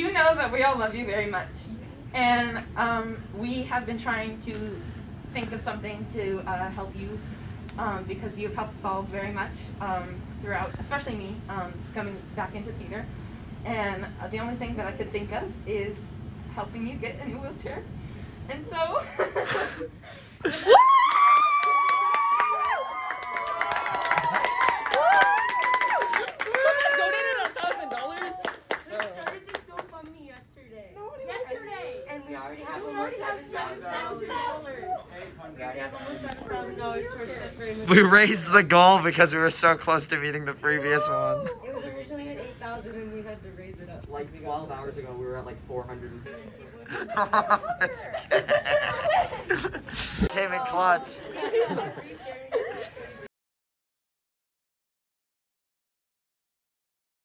you know that we all love you very much. And we have been trying to think of something to help you because you've helped us all very much throughout, especially me, coming back into theater. And the only thing that I could think of is helping you get in a wheelchair. And so... We raised the goal because we were so close to meeting the previous one. It was originally at 8,000 and we had to raise it up. Like 12 hours ago, we were at like 400. Came in clutch.